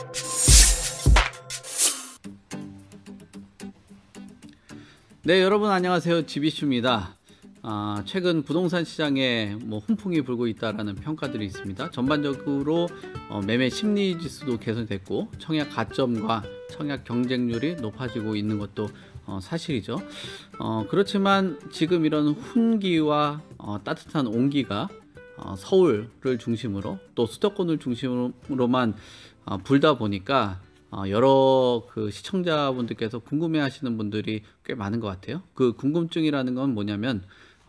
네, 여러분 안녕하세요. 지비슈입니다. 최근 부동산 시장에 훈풍이 불고 있다라는 평가들이 있습니다. 전반적으로 매매 심리 지수도 개선됐고 청약 가점과 청약 경쟁률이 높아지고 있는 것도 사실이죠. 그렇지만 지금 이런 훈기와 따뜻한 온기가 서울을 중심으로 또 수도권을 중심으로만 불다 보니까 여러 시청자분들께서 궁금해하시는 분들이 꽤 많은 것 같아요. 그 궁금증이라는 건 뭐냐면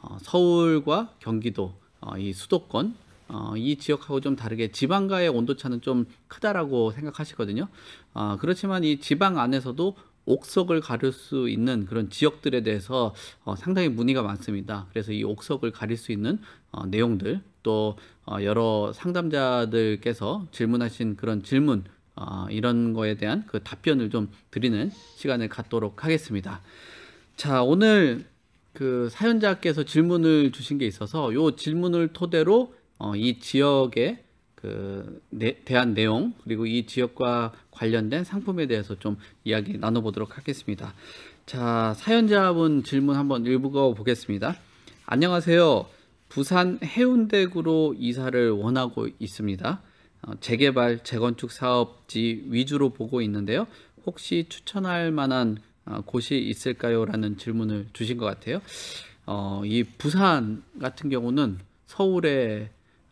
서울과 경기도, 이 수도권, 이 지역하고 좀 다르게 지방과의 온도차는 좀 크다라고 생각하시거든요. 그렇지만 이 지방 안에서도 옥석을 가릴 수 있는 그런 지역들에 대해서 상당히 문의가 많습니다. 그래서 이 옥석을 가릴 수 있는 내용들, 또 여러 상담자들께서 질문하신 그런 질문, 이런 거에 대한 그 답변을 좀 드리는 시간을 갖도록 하겠습니다. 자, 오늘 그 사연자께서 질문을 주신 게 있어서 이 질문을 토대로 이 지역에 대한 내용, 그리고 이 지역과 관련된 상품에 대해서 좀 이야기 나눠보도록 하겠습니다. 자, 사연자분 질문 한번 읽어 보겠습니다. 안녕하세요. 부산 해운대구로 이사를 원하고 있습니다. 재개발, 재건축 사업지 위주로 보고 있는데요. 혹시 추천할 만한 곳이 있을까요? 라는 질문을 주신 것 같아요. 이 부산 같은 경우는 서울에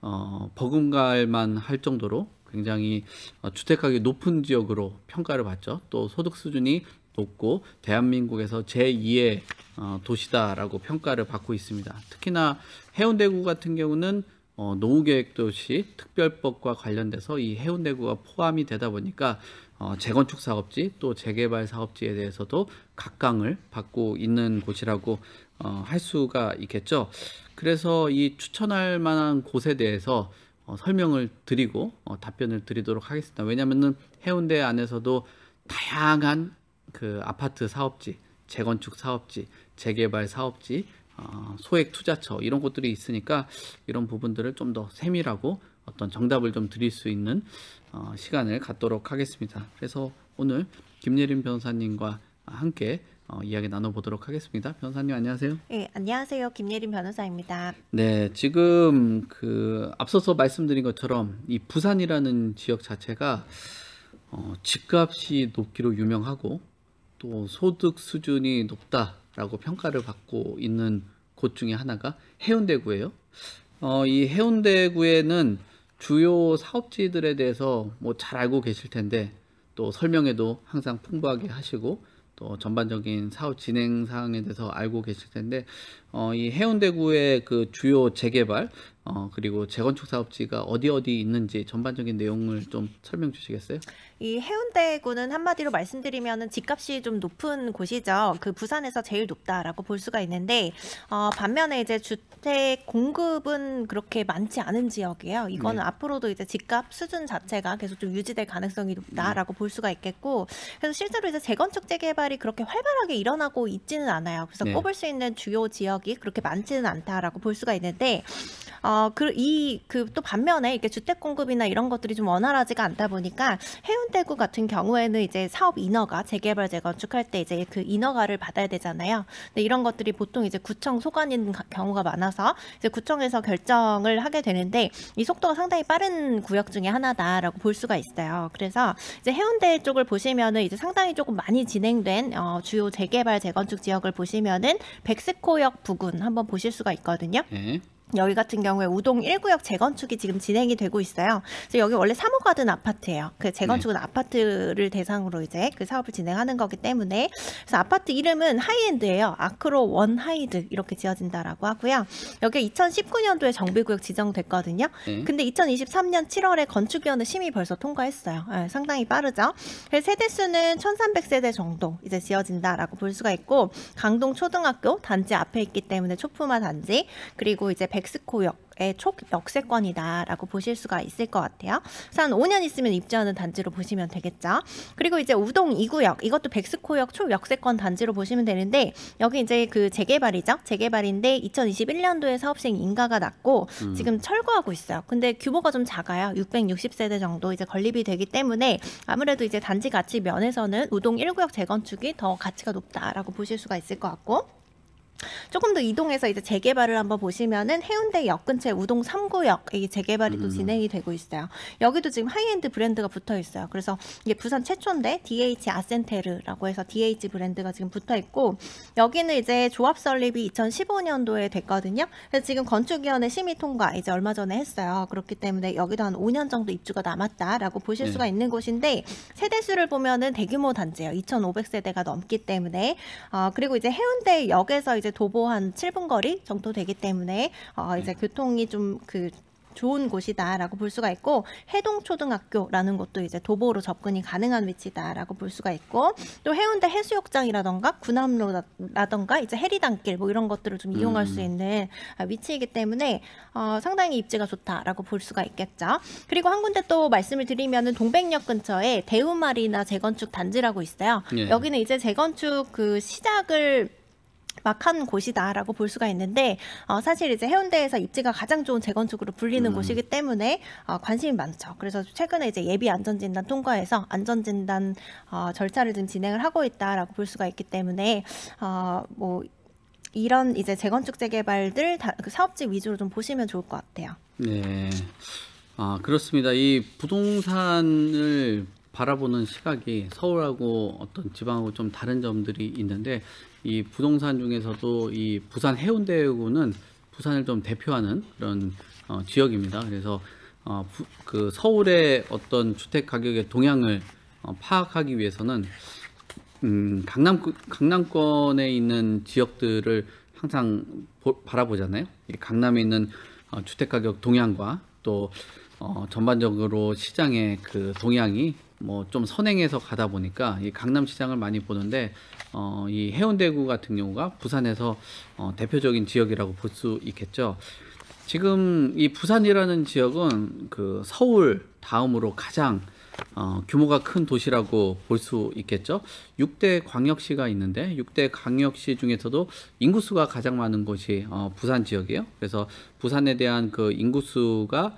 버금갈만 할 정도로 굉장히 주택가격이 높은 지역으로 평가를 받죠. 또 소득 수준이 높고 대한민국에서 제2의 도시다라고 평가를 받고 있습니다. 특히나 해운대구 같은 경우는 노후계획도시 특별법과 관련돼서 이 해운대구가 포함이 되다 보니까 재건축 사업지 또 재개발 사업지에 대해서도 각광을 받고 있는 곳이라고 할 수가 있겠죠. 그래서 이 추천할 만한 곳에 대해서 설명을 드리고 답변을 드리도록 하겠습니다. 왜냐하면 해운대 안에서도 다양한 그 아파트 사업지, 재건축 사업지, 재개발 사업지, 소액 투자처 이런 곳들이 있으니까 이런 부분들을 좀 더 세밀하고 어떤 정답을 좀 드릴 수 있는 시간을 갖도록 하겠습니다. 그래서 오늘 김예림 변호사님과 함께 이야기 나눠보도록 하겠습니다. 변호사님 안녕하세요. 네, 안녕하세요. 김예림 변호사입니다. 네, 지금 앞서서 말씀드린 것처럼 이 부산이라는 지역 자체가 집값이 높기로 유명하고 또 소득 수준이 높다라고 평가를 받고 있는 곳 중에 하나가 해운대구예요. 이 해운대구에는 주요 사업지들에 대해서 잘 알고 계실 텐데 또 설명에도 항상 풍부하게 하시고 또 전반적인 사업 진행 사항에 대해서 알고 계실 텐데 이 해운대구의 그 주요 재개발 그리고 재건축 사업지가 어디 있는지 전반적인 내용을 좀 설명 주시겠어요? 이 해운대구는 한마디로 말씀드리면은 집값이 좀 높은 곳이죠. 그 부산에서 제일 높다라고 볼 수가 있는데 반면에 이제 주택 공급은 그렇게 많지 않은 지역이에요. 이거는 네. 앞으로도 이제 집값 수준 자체가 계속 좀 유지될 가능성이 높다라고 볼 수가 있겠고, 그래서 실제로 이제 재건축 재개발이 그렇게 활발하게 일어나고 있지는 않아요. 그래서 네. 꼽을 수 있는 주요 지역이 그렇게 많지는 않다라고 볼 수가 있는데 또 반면에 이렇게 주택 공급이나 이런 것들이 좀 원활하지가 않다 보니까 해운대구 같은 경우에는 이제 사업 인허가, 재개발, 재건축할 때 이제 그 인허가를 받아야 되잖아요. 근데 이런 것들이 보통 이제 구청 소관인 경우가 많아서 이제 구청에서 결정을 하게 되는데 이 속도가 상당히 빠른 구역 중에 하나다라고 볼 수가 있어요. 그래서 이제 해운대 쪽을 보시면은 이제 상당히 조금 많이 진행된 주요 재개발, 재건축 지역을 보시면은 백스코역 부근 한번 보실 수가 있거든요. 네. 여기 같은 경우에 우동 1구역 재건축이 지금 진행이 되고 있어요. 그래서 여기 원래 사무가든 아파트예요. 그 재건축은 아파트를 대상으로 이제 그 사업을 진행하는 거기 때문에, 그래서 아파트 이름은 하이엔드예요. 아크로 원 하이드 이렇게 지어진다라고 하고요. 여기 2019년도에 정비구역 지정됐거든요. 근데 2023년 7월에 건축위원회 심의 벌써 통과했어요. 네, 상당히 빠르죠. 세대수는 1300세대 정도 이제 지어진다라고 볼 수가 있고, 강동 초등학교 단지 앞에 있기 때문에 초품화 단지, 그리고 이제 백스코역의 초역세권이다라고 보실 수가 있을 것 같아요. 그래서 한 5년 있으면 입주하는 단지로 보시면 되겠죠. 그리고 이제 우동 2구역, 이것도 백스코역 초역세권 단지로 보시면 되는데, 여기 이제 그 재개발이죠. 재개발인데 2021년도에 사업 시행 인가가 났고 지금 철거하고 있어요. 근데 규모가 좀 작아요. 660세대 정도 이제 건립이 되기 때문에 아무래도 이제 단지 가치 면에서는 우동 1구역 재건축이 더 가치가 높다라고 보실 수가 있을 것 같고, 조금 더 이동해서 이제 재개발을 한번 보시면은 해운대역 근처에 우동 3구역 이 재개발이 또 진행이 되고 있어요. 여기도 지금 하이엔드 브랜드가 붙어 있어요. 그래서 이게 부산 최초인데 DH 아센테르라고 해서 DH 브랜드가 지금 붙어 있고, 여기는 이제 조합 설립이 2015년도에 됐거든요. 그래서 지금 건축위원회 심의 통과 이제 얼마 전에 했어요. 그렇기 때문에 여기도 한 5년 정도 입주가 남았다라고 보실 수가 있는 곳인데, 세대수를 보면은 대규모 단지예요. 2,500세대가 넘기 때문에 그리고 이제 해운대역에서 이제 도보 한 7분 거리 정도 되기 때문에 이제 교통이 좀 좋은 곳이다라고 볼 수가 있고, 해동초등학교라는 곳도 이제 도보로 접근이 가능한 위치다라고 볼 수가 있고, 또 해운대 해수욕장이라던가 군함로라던가 이제 해리단길 뭐 이런 것들을 좀 이용할 수 있는 위치이기 때문에 상당히 입지가 좋다라고 볼 수가 있겠죠. 그리고 한 군데 또 말씀을 드리면은 동백역 근처에 대우마리나 재건축 단지라고 있어요. 여기는 이제 재건축 시작을 막 한 곳이다라고 볼 수가 있는데, 사실 이제 해운대에서 입지가 가장 좋은 재건축으로 불리는 곳이기 때문에 관심이 많죠. 그래서 최근에 이제 예비 안전진단 통과해서 안전진단 절차를 지금 진행을 하고 있다라고 볼 수가 있기 때문에 뭐 이런 이제 재건축 재개발들 사업지 위주로 좀 보시면 좋을 것 같아요. 네, 그렇습니다. 이 부동산을 바라보는 시각이 서울하고 어떤 지방하고 좀 다른 점들이 있는데, 이 부동산 중에서도 이 부산 해운대구는 부산을 좀 대표하는 그런 지역입니다. 그래서 그 서울의 어떤 주택 가격의 동향을 파악하기 위해서는 강남권에 있는 지역들을 항상 바라보잖아요. 이 강남에 있는 주택 가격 동향과 또 전반적으로 시장의 그 동향이 뭐 좀 선행해서 가다 보니까 이 강남 시장을 많이 보는데, 이 해운대구 같은 경우가 부산에서 대표적인 지역이라고 볼 수 있겠죠. 지금 이 부산이라는 지역은 그 서울 다음으로 가장 규모가 큰 도시라고 볼 수 있겠죠. 6대 광역시가 있는데 6대 광역시 중에서도 인구수가 가장 많은 곳이 부산 지역이에요. 그래서 부산에 대한 그 인구수가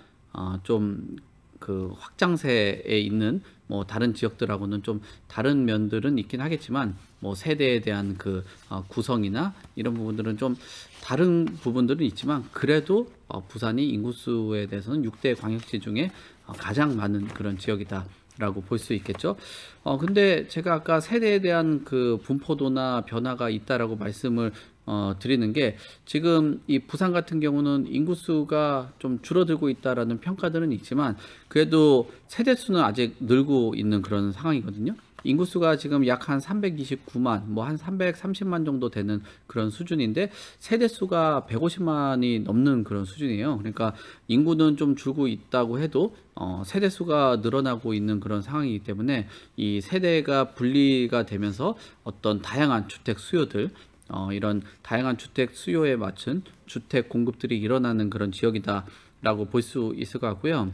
좀 그 확장세에 있는 뭐 다른 지역들하고는 좀 다른 면들은 있긴 하겠지만, 뭐 세대에 대한 그 구성이나 이런 부분들은 좀 다른 부분들은 있지만, 그래도 부산이 인구수에 대해서는 6대 광역시 중에 가장 많은 그런 지역이다라고 볼 수 있겠죠. 근데 제가 아까 세대에 대한 그 분포도나 변화가 있다라고 말씀을 드리는 게, 지금 이 부산 같은 경우는 인구수가 좀 줄어들고 있다라는 평가들은 있지만, 그래도 세대수는 아직 늘고 있는 그런 상황이거든요. 인구수가 지금 약 한 329만, 뭐 한 330만 정도 되는 그런 수준인데, 세대수가 150만이 넘는 그런 수준이에요. 그러니까 인구는 좀 줄고 있다고 해도 세대수가 늘어나고 있는 그런 상황이기 때문에, 이 세대가 분리가 되면서 어떤 다양한 주택 수요들, 이런 다양한 주택 수요에 맞춘 주택 공급들이 일어나는 그런 지역이다라고 볼 수 있을 것 같고요.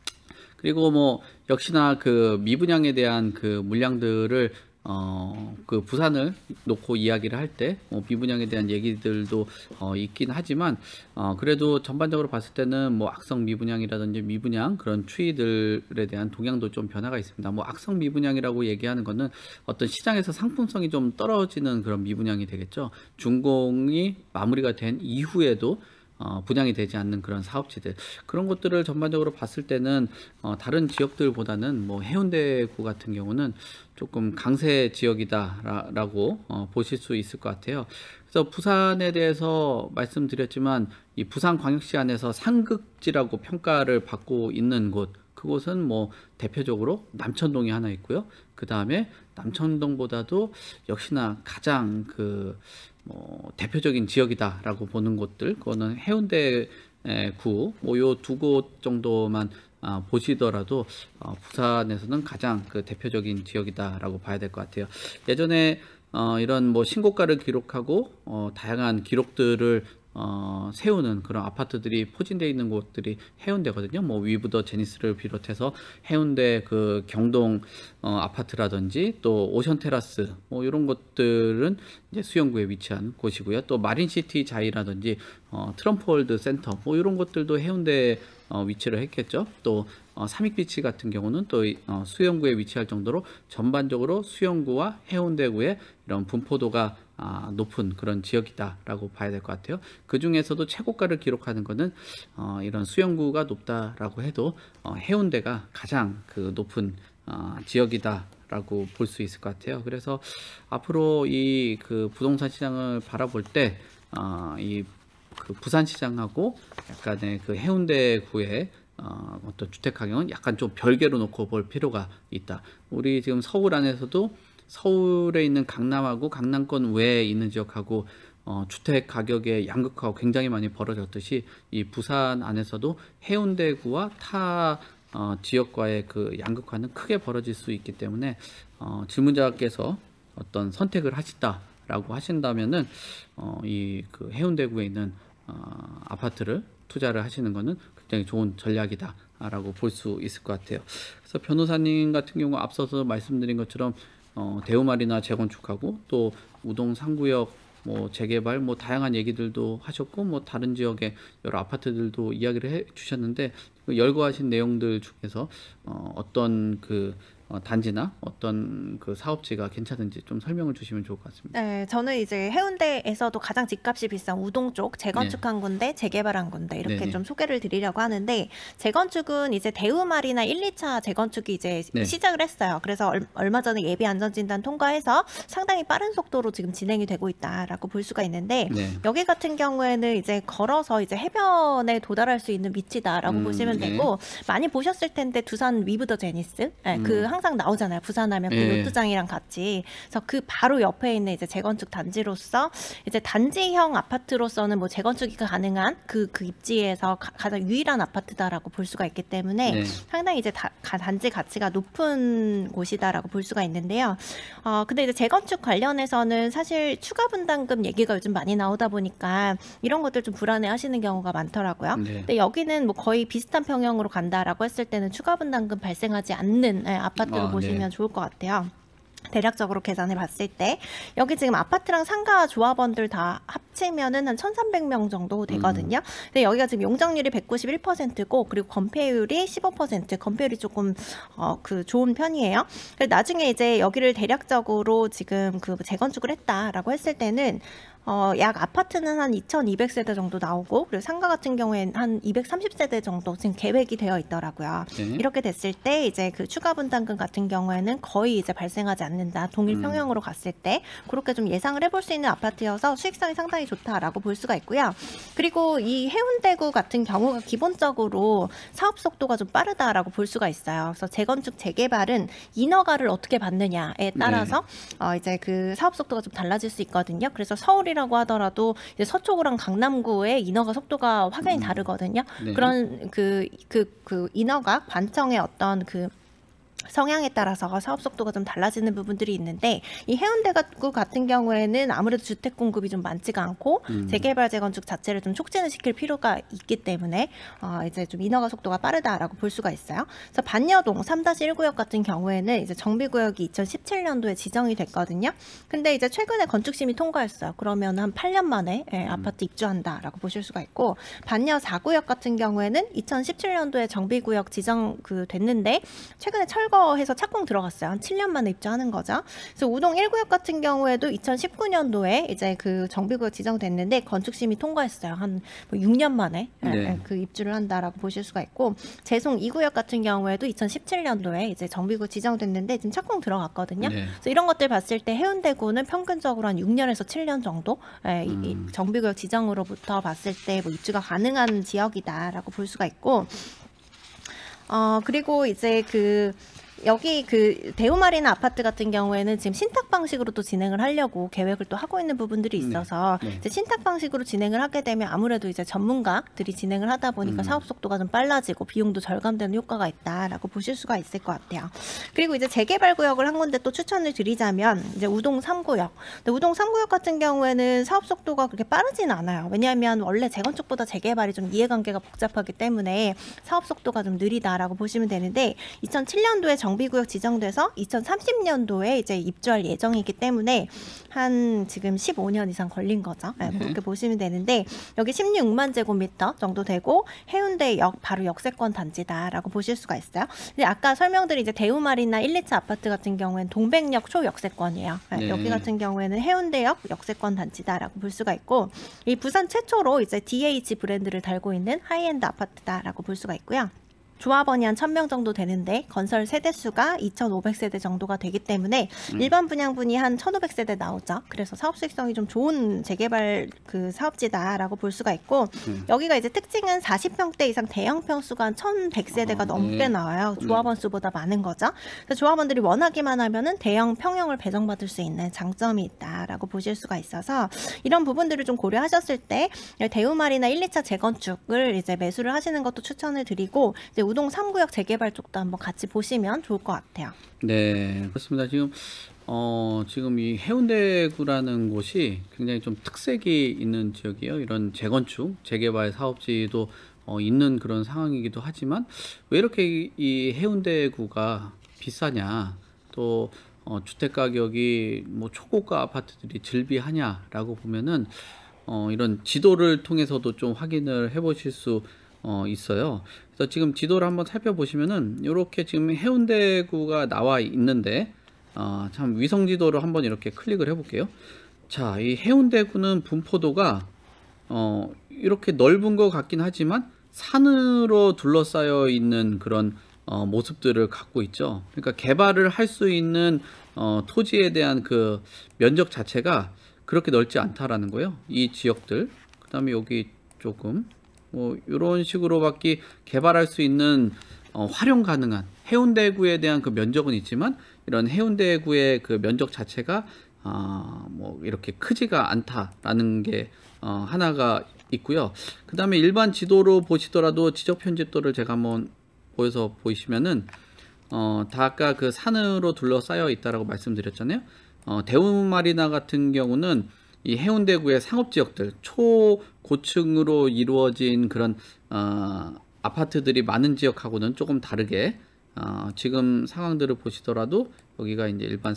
그리고 뭐 역시나 그 미분양에 대한 그 물량들을 그 부산을 놓고 이야기를 할 때 미분양에 대한 얘기들도 있긴 하지만, 그래도 전반적으로 봤을 때는 뭐 악성 미분양이라든지 미분양 그런 추이들에 대한 동향도 좀 변화가 있습니다. 뭐 악성 미분양이라고 얘기하는 거는 어떤 시장에서 상품성이 좀 떨어지는 그런 미분양이 되겠죠. 준공이 마무리가 된 이후에도 분양이 되지 않는 그런 사업지들, 그런 것들을 전반적으로 봤을 때는 다른 지역들보다는 뭐 해운대구 같은 경우는 조금 강세 지역이다라고 보실 수 있을 것 같아요. 그래서 부산에 대해서 말씀드렸지만, 이 부산광역시 안에서 상급지라고 평가를 받고 있는 곳, 그곳은 뭐 대표적으로 남천동이 하나 있고요. 그 다음에 남천동보다도 역시나 가장 대표적인 지역이다라고 보는 곳들, 그거는 해운대구 뭐 요 두 곳 정도만 보시더라도 부산에서는 가장 그 대표적인 지역이다라고 봐야 될 것 같아요. 예전에 이런 뭐 신고가를 기록하고 다양한 기록들을 세우는 그런 아파트들이 포진되어 있는 곳들이 해운대거든요. 뭐 위브더 제니스를 비롯해서 해운대 그 경동 아파트라든지 또 오션테라스 뭐 이런 것들은 이제 수영구에 위치한 곳이고요. 또 마린시티 자이라든지 트럼프월드 센터 뭐 이런 것들도 해운대에 위치를 했겠죠. 또 삼익비치 같은 경우는 또 수영구에 위치할 정도로 전반적으로 수영구와 해운대구의 이런 분포도가 높은 그런 지역이다라고 봐야 될 것 같아요. 그 중에서도 최고가를 기록하는 것은 이런 수영구가 높다라고 해도 해운대가 가장 그 높은 지역이다라고 볼 수 있을 것 같아요. 그래서 앞으로 이 그 부동산 시장을 바라볼 때 이 그 부산시장하고 약간의 그 해운대구의 어떤 주택 가격은 약간 좀 별개로 놓고 볼 필요가 있다. 우리 지금 서울 안에서도 서울에 있는 강남하고 강남권 외에 있는 지역하고 주택 가격의 양극화가 굉장히 많이 벌어졌듯이 이 부산 안에서도 해운대구와 타 지역과의 그 양극화는 크게 벌어질 수 있기 때문에 질문자께서 어떤 선택을 하신다라고 하신다면은 이 그 해운대구에 있는 아파트를 투자를 하시는 것은 굉장히 좋은 전략이다라고 볼 수 있을 것 같아요. 그래서 변호사님 같은 경우 앞서서 말씀드린 것처럼 대우마리나 재건축하고 또 우동 3구역 뭐 재개발 뭐 다양한 얘기들도 하셨고 뭐 다른 지역의 여러 아파트들도 이야기를 해 주셨는데 그 열거하신 내용들 중에서 어떤 그 단지나 어떤 그 사업지가 괜찮은지 좀 설명을 주시면 좋을 것 같습니다. 네, 저는 이제 해운대에서도 가장 집값이 비싼 우동 쪽 재건축한 군데, 재개발한 군데 이렇게 네네. 좀 소개를 드리려고 하는데 재건축은 이제 대우마리나 1, 2차 재건축이 이제 네. 시작을 했어요. 그래서 얼마 전에 예비 안전진단 통과해서 상당히 빠른 속도로 지금 진행이 되고 있다라고 볼 수가 있는데 네. 여기 같은 경우에는 이제 걸어서 이제 해변에 도달할 수 있는 위치다라고 보시면 네. 되고 많이 보셨을 텐데 두산 위브더 제니스 그 항상 나오잖아요. 부산하면 그 예. 요트장이랑 같이. 그래서 그 바로 옆에 있는 이제 재건축 단지로서 이제 단지형 아파트로서는 뭐 재건축이 가능한 그 입지에서 가장 유일한 아파트다라고 볼 수가 있기 때문에 네. 상당히 이제 단지 가치가 높은 곳이다라고 볼 수가 있는데요. 근데 이제 재건축 관련해서는 사실 추가 분담금 얘기가 요즘 많이 나오다 보니까 이런 것들 좀 불안해하시는 경우가 많더라고요. 네. 근데 여기는 뭐 거의 비슷한 평형으로 간다라고 했을 때는 추가 분담금 발생하지 않는 아파트로 보시면 네. 좋을 것 같아요. 대략적으로 계산해 봤을 때 여기 지금 아파트랑 상가 조합원들 다 합치면은 한 1,300명 정도 되거든요. 근데 여기가 지금 용적률이 191%고 그리고 건폐율이 15%, 건폐율이 조금 그 좋은 편이에요. 그래서 나중에 이제 여기를 대략적으로 지금 그 재건축을 했다라고 했을 때는 약 아파트는 한 2,200세대 정도 나오고 그리고 상가 같은 경우에는 한 230세대 정도 지금 계획이 되어 있더라고요. 네. 이렇게 됐을 때 이제 그 추가 분담금 같은 경우에는 거의 이제 발생하지 않는다. 동일 평형으로 갔을 때 그렇게 좀 예상을 해볼 수 있는 아파트여서 수익성이 상당히 좋다라고 볼 수가 있고요. 그리고 이 해운대구 같은 경우가 기본적으로 사업 속도가 좀 빠르다라고 볼 수가 있어요. 그래서 재건축 재개발은 인허가를 어떻게 받느냐에 따라서 이제 그 사업 속도가 좀 달라질 수 있거든요. 그래서 서울이랑 하더라도 이제 서초구랑 강남구의 인허가 속도가 확연히 다르거든요. 네. 그런 그 인허가 관청의 어떤 그 성향에 따라서 사업 속도가 좀 달라지는 부분들이 있는데 이 해운대구 같은 경우에는 아무래도 주택 공급이 좀 많지가 않고 재개발 재건축 자체를 좀 촉진을 시킬 필요가 있기 때문에 이제 좀 인허가 속도가 빠르다라고 볼 수가 있어요. 그래서 반여동 3-1구역 같은 경우에는 이제 정비구역이 2017년도에 지정이 됐거든요. 근데 이제 최근에 건축심의 통과했어요. 그러면 한 8년 만에 아파트 입주한다라고 보실 수가 있고 반여 4구역 같은 경우에는 2017년도에 정비구역 지정 됐는데 최근에 철거해서 착공 들어갔어요. 한 7년 만에 입주하는 거죠. 그래서 우동 1구역 같은 경우에도 2019년도에 이제 그 정비구역 지정됐는데 건축심의 통과했어요. 한 6년 만에 네. 그 입주를 한다라고 보실 수가 있고 재송 2구역 같은 경우에도 2017년도에 이제 정비구역 지정됐는데 지금 착공 들어갔거든요. 네. 그래서 이런 것들 봤을 때 해운대구는 평균적으로 한 6년에서 7년 정도 이 정비구역 지정으로부터 봤을 때 뭐 입주가 가능한 지역이다라고 볼 수가 있고 그리고 이제 여기 그 대우마리나 아파트 같은 경우에는 지금 신탁 방식으로 또 진행을 하려고 계획을 또 하고 있는 부분들이 있어서 이제 신탁 방식으로 진행을 하게 되면 아무래도 이제 전문가들이 진행을 하다 보니까 사업 속도가 좀 빨라지고 비용도 절감되는 효과가 있다라고 보실 수가 있을 것 같아요. 그리고 이제 재개발 구역을 한 군데 또 추천을 드리자면 이제 우동 3구역. 근데 우동 3구역 같은 경우에는 사업 속도가 그렇게 빠르진 않아요. 왜냐하면 원래 재건축보다 재개발이 좀 이해관계가 복잡하기 때문에 사업 속도가 좀 느리다라고 보시면 되는데 2007년도에 정비구역 지정돼서 2030년도에 이제 입주할 예정이기 때문에 한 지금 15년 이상 걸린 거죠. 네, 그렇게 보시면 되는데 여기 16만 제곱미터 정도 되고 해운대역 바로 역세권 단지다라고 보실 수가 있어요. 근데 아까 설명드린 이제 대우마리나 1, 2차 아파트 같은 경우에는 동백역 초역세권이에요. 네, 여기 같은 경우에는 해운대역 역세권 단지다라고 볼 수가 있고 이 부산 최초로 이제 DH 브랜드를 달고 있는 하이엔드 아파트다라고 볼 수가 있고요. 조합원이 한 1000명 정도 되는데 건설 세대수가 2500세대 정도가 되기 때문에 일반 분양분이 한 1500세대 나오죠. 그래서 사업 수익성이 좀 좋은 재개발 그 사업지다라고 볼 수가 있고 여기가 이제 특징은 40평대 이상 대형 평수가 한 1100세대가 넘게 나와요. 조합원 수보다 많은 거죠. 그래서 조합원들이 원하기만 하면은 대형 평형을 배정받을 수 있는 장점이 있다라고 보실 수가 있어서 이런 부분들을 좀 고려하셨을 때 대우마리나 1, 2차 재건축을 이제 매수를 하시는 것도 추천을 드리고 이제 우동 3구역 재개발 쪽도 한번 같이 보시면 좋을 것 같아요. 네, 그렇습니다. 지금 이 해운대구라는 곳이 굉장히 좀 특색이 있는 지역이에요. 이런 재건축, 재개발 사업지도 있는 그런 상황이기도 하지만 왜 이렇게 이 해운대구가 비싸냐, 또 주택 가격이 뭐 초고가 아파트들이 즐비하냐라고 보면은 이런 지도를 통해서도 좀 확인을 해보실 수 있어요. 그래서 지금 지도를 한번 살펴보시면은 이렇게 지금 해운대구가 나와 있는데 참 위성 지도를 한번 이렇게 클릭을 해볼게요. 자, 이 해운대구는 분포도가 이렇게 넓은 것 같긴 하지만 산으로 둘러싸여 있는 그런 모습들을 갖고 있죠. 그러니까 개발을 할 수 있는 토지에 대한 그 면적 자체가 그렇게 넓지 않다라는 거예요. 이 지역들. 그 다음에 여기 조금 뭐 이런 식으로밖에 개발할 수 있는 활용 가능한 해운대구에 대한 그 면적은 있지만 이런 해운대구의 그 면적 자체가 뭐 이렇게 크지가 않다라는 게 하나가 있고요. 그 다음에 일반 지도로 보시더라도 지적 편집도를 제가 한번 보여서 보이시면은 다 아까 그 산으로 둘러싸여 있다라고 말씀드렸잖아요. 대우마리나 같은 경우는 이 해운대구의 상업지역들 초고층으로 이루어진 그런 아파트들이 많은 지역하고는 조금 다르게 지금 상황들을 보시더라도 여기가 이제 일반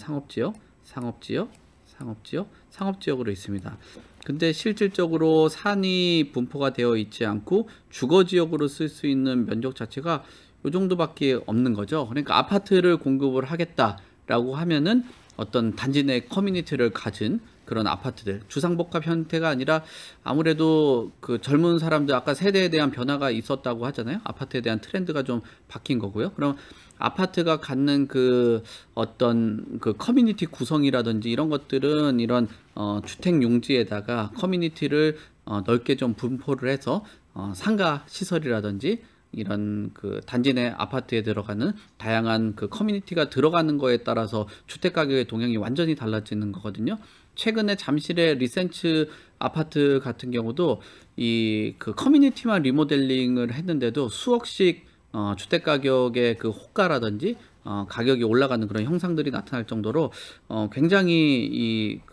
상업지역으로 있습니다. 근데 실질적으로 산이 분포가 되어 있지 않고 주거지역으로 쓸 수 있는 면적 자체가 이 정도밖에 없는 거죠. 그러니까 아파트를 공급을 하겠다라고 하면은 어떤 단지 내 커뮤니티를 가진 그런 아파트들, 주상복합 형태가 아니라 아무래도 그 젊은 사람들 아까 세대에 대한 변화가 있었다고 하잖아요. 아파트에 대한 트렌드가 좀 바뀐 거고요. 그럼 아파트가 갖는 그 어떤 그 커뮤니티 구성이라든지 이런 것들은 이런 주택 용지에다가 커뮤니티를 넓게 좀 분포를 해서 상가 시설이라든지 이런 그 단지 내 아파트에 들어가는 다양한 그 커뮤니티가 들어가는 거에 따라서 주택 가격의 동향이 완전히 달라지는 거거든요. 최근에 잠실의 리센츠 아파트 같은 경우도 이 그 커뮤니티만 리모델링을 했는데도 수억씩 주택 가격의 그 호가라든지 가격이 올라가는 그런 형상들이 나타날 정도로 굉장히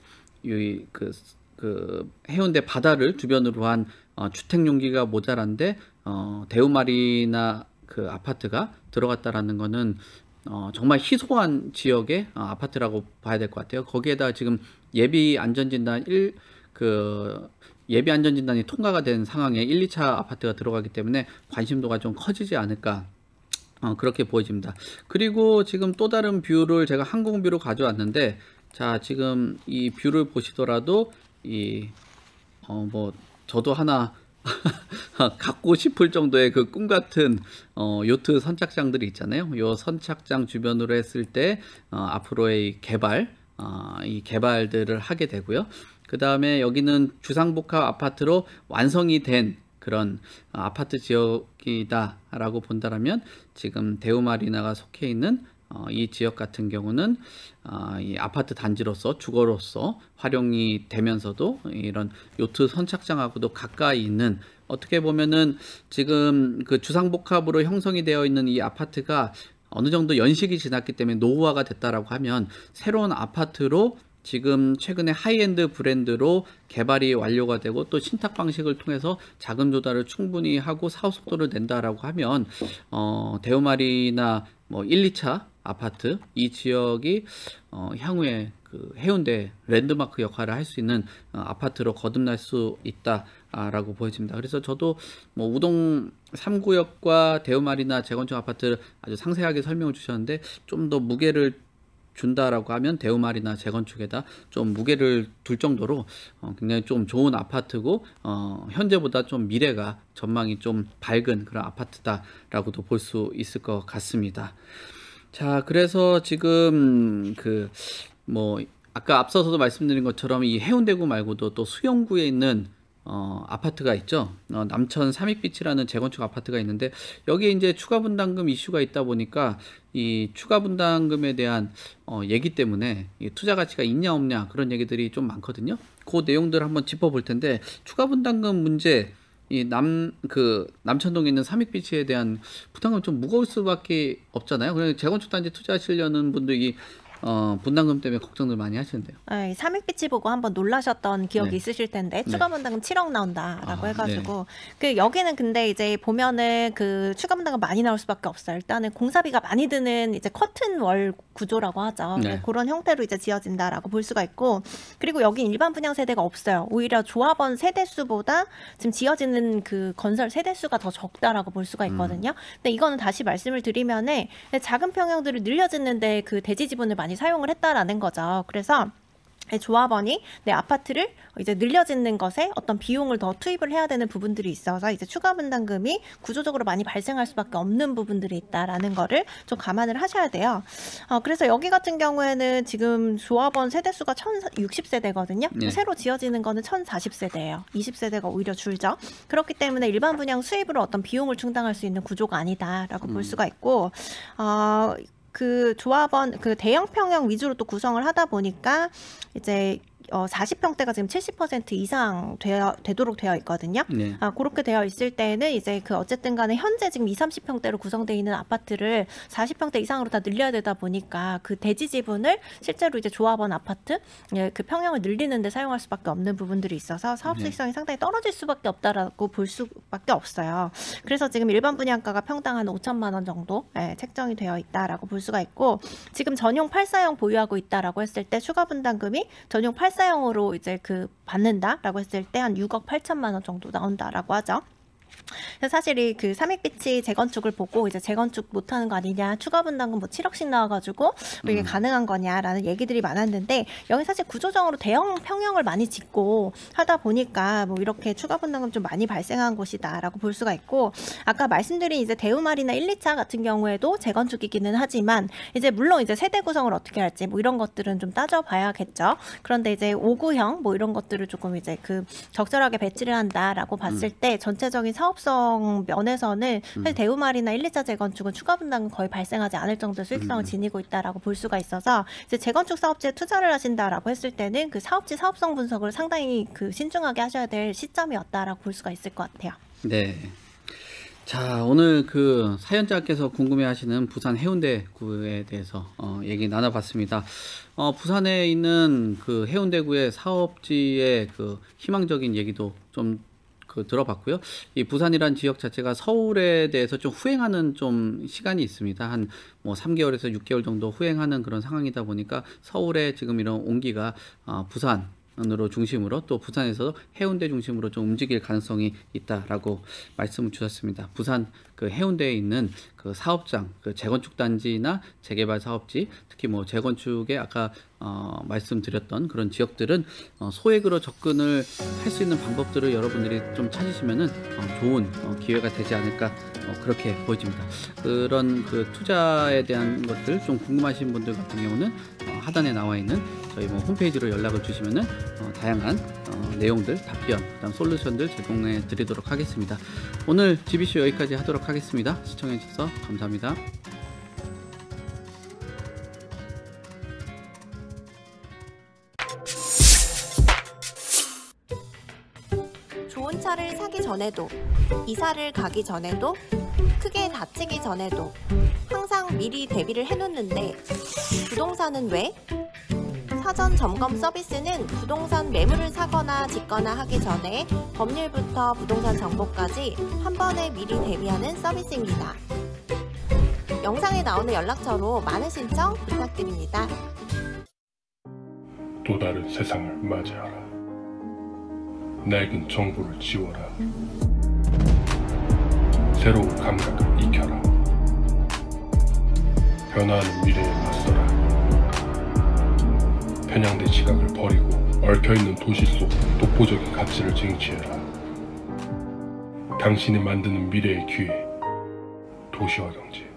그 해운대 바다를 주변으로 한 주택 용기가 모자란데 대우마리나 그 아파트가 들어갔다라는 거는 정말 희소한 지역의 아파트라고 봐야 될 것 같아요. 거기에다 지금 예비 안전진단이 통과가 된 상황에 1, 2차 아파트가 들어가기 때문에 관심도가 좀 커지지 않을까 그렇게 보여집니다. 그리고 지금 또 다른 뷰를 제가 항공뷰로 가져왔는데 자, 지금 이 뷰를 보시더라도 뭐 저도 하나 갖고 싶을 정도의 그 꿈같은 요트 선착장들이 있잖아요. 요 선착장 주변으로 했을 때 앞으로의 이 개발들을 하게 되고요. 그 다음에 여기는 주상복합 아파트로 완성이 된 그 그런 아파트 지역이다라고 본다라면 지금 대우마리나가 속해 있는 이 지역 같은 경우는 이 아파트 단지로서 주거로서 활용이 되면서도 이런 요트 선착장하고도 가까이 있는, 어떻게 보면은 지금 그 주상복합으로 형성이 되어 있는 이 아파트가 어느 정도 연식이 지났기 때문에 노후화가 됐다라고 하면 새로운 아파트로 지금 최근에 하이엔드 브랜드로 개발이 완료가 되고 또 신탁 방식을 통해서 자금 조달을 충분히 하고 사업 속도를 낸다라고 하면 대우마리나 뭐 1, 2차 아파트 이 지역이 향후에 그 해운대 랜드마크 역할을 할 수 있는 아파트로 거듭날 수 있다라고 보여집니다. 그래서 저도 뭐 우동 3구역과 대우마리나 재건축 아파트를 아주 상세하게 설명을 주셨는데, 좀 더 무게를 준다라고 하면 대우마리나 재건축에다 좀 무게를 둘 정도로 굉장히 좀 좋은 아파트고 현재보다 좀 미래가 전망이 좀 밝은 그런 아파트다라고도 볼 수 있을 것 같습니다. 자, 그래서 지금 그 뭐 아까 앞서서도 말씀드린 것처럼 이 해운대구 말고도 또 수영구에 있는 아파트가 있죠. 남천 삼익빛이라는 재건축 아파트가 있는데, 여기에 이제 추가 분담금 이슈가 있다 보니까 이 추가 분담금에 대한 얘기 때문에 이 투자 가치가 있냐 없냐 그런 얘기들이 좀 많거든요. 그 내용들 한번 짚어볼 텐데, 추가 분담금 문제, 이 남천동에 있는 삼익빛에 대한 부담금 좀 무거울 수밖에 없잖아요. 그래서 재건축 단지 투자하시려는 분들이 분담금 때문에 걱정들 많이 하시는데요. 네, 삼익빛이 보고 한번 놀라셨던 기억이 네. 있으실 텐데, 네. 추가 분담금 7억 나온다라고 아, 해가지고 그 여기는 근데 이제 보면은 그 추가 분담금 많이 나올 수밖에 없어요. 일단은 공사비가 많이 드는 이제 커튼 월 구조라고 하죠. 네. 그런 형태로 이제 지어진다라고 볼 수가 있고, 그리고 여긴 일반 분양 세대가 없어요. 오히려 조합원 세대수보다 지금 지어지는 그 건설 세대수가 더 적다라고 볼 수가 있거든요. 근데 이거는 다시 말씀을 드리면은 작은 평형들을 늘려짓는데 그 대지 지분을 많이 사용을 했다라는 거죠. 그래서 조합원이 내 아파트를 이제 늘려짓는 것에 어떤 비용을 더 투입을 해야 되는 부분들이 있어서 이제 추가 분담금이 구조적으로 많이 발생할 수밖에 없는 부분들이 있다라는 거를 좀 감안을 하셔야 돼요. 그래서 여기 같은 경우에는 지금 조합원 세대수가 1060세대거든요. 네. 새로 지어지는 거는 1040세대예요. 20세대가 오히려 줄죠. 그렇기 때문에 일반 분양 수입으로 어떤 비용을 충당할 수 있는 구조가 아니다라고 볼 수가 있고, 그 조합원 그 대형 평형 위주로 또 구성을 하다 보니까 이제 40평대가 지금 70% 이상 되도록 되어 있거든요. 네. 그렇게 되어 있을 때는 이제 그 어쨌든 간에 현재 지금 20, 30평대로 구성되어 있는 아파트를 40평대 이상으로 다 늘려야 되다 보니까 그 대지 지분을 실제로 이제 조합원 아파트 그 평형을 늘리는 데 사용할 수밖에 없는 부분들이 있어서 사업 수익성이 상당히 떨어질 수밖에 없다라고 볼 수밖에 없어요. 그래서 지금 일반 분양가가 평당 한 5천만 원 정도 책정이 되어 있다라고 볼 수가 있고, 지금 전용 8사형 보유하고 있다라고 했을 때 추가 분담금이 전용 8사형으로 이제 그 받는다라고 했을 때 한 6억 8천만 원 정도 나온다라고 하죠. 사실 이 그 삼익빛이 재건축을 보고 이제 재건축 못하는 거 아니냐, 추가 분담금 뭐 7억씩 나와가지고 뭐 이게 가능한 거냐라는 얘기들이 많았는데, 여기 사실 구조적으로 대형 평형을 많이 짓고 하다 보니까 뭐 이렇게 추가 분담금 좀 많이 발생한 곳이다라고 볼 수가 있고, 아까 말씀드린 이제 대우마리나 1, 2차 같은 경우에도 재건축이기는 하지만 이제 물론 이제 세대 구성을 어떻게 할지 뭐 이런 것들은 좀 따져봐야겠죠. 그런데 이제 5구형 뭐 이런 것들을 조금 이제 그 적절하게 배치를 한다라고 봤을 때 전체적인 사업성 면에서는 사실 대우마리나 1, 2차 재건축은 추가 분담금 거의 발생하지 않을 정도의 수익성을 지니고 있다라고 볼 수가 있어서, 이제 재건축 사업지에 투자를 하신다라고 했을 때는 그 사업지 사업성 분석을 상당히 그 신중하게 하셔야 될 시점이었다라고 볼 수가 있을 것 같아요. 네. 자, 오늘 그 사연자께서 궁금해하시는 부산 해운대구에 대해서 얘기 나눠봤습니다. 부산에 있는 그 해운대구의 사업지의 그 희망적인 얘기도 좀 들어봤고요. 이 부산이란 지역 자체가 서울에 대해서 좀 후행하는 좀 시간이 있습니다. 한 뭐 3개월에서 6개월 정도 후행하는 그런 상황이다 보니까 서울에 지금 이런 온기가 부산으로 중심으로 또 부산에서 해운대 중심으로 좀 움직일 가능성이 있다라고 말씀을 주셨습니다. 부산 그 해운대에 있는 그 사업장, 그 재건축 단지나 재개발 사업지, 특히 뭐 재건축에 아까 말씀드렸던 그런 지역들은 소액으로 접근을 할 수 있는 방법들을 여러분들이 좀 찾으시면은 좋은 기회가 되지 않을까 그렇게 보여집니다. 그런 그 투자에 대한 것들 좀 궁금하신 분들 같은 경우는 하단에 나와 있는 저희 홈페이지로 연락을 주시면은 다양한 내용들, 답변, 그다음 솔루션들 제공해 드리도록 하겠습니다. 오늘 GB쇼 여기까지 하도록 하겠습니다. 시청해 주셔서 감사합니다. 좋은 차를 사기 전에도, 이사를 가기 전에도, 크게 다치기 전에도 항상 미리 대비를 해놓는데 부동산은 왜? 사전 점검 서비스는 부동산 매물을 사거나 짓거나 하기 전에 법률부터 부동산 정보까지 한 번에 미리 대비하는 서비스입니다. 영상에 나오는 연락처로 많은 신청 부탁드립니다. 또 다른 세상을 맞이하라. 낡은 정보를 지워라. 새로운 감각을 익혀라. 변화하는 미래에 맞서라. 편향된 시각을 버리고 얽혀있는 도시 속 독보적인 가치를 쟁취해라. 당신이 만드는 미래의 기회, 도시화 경제.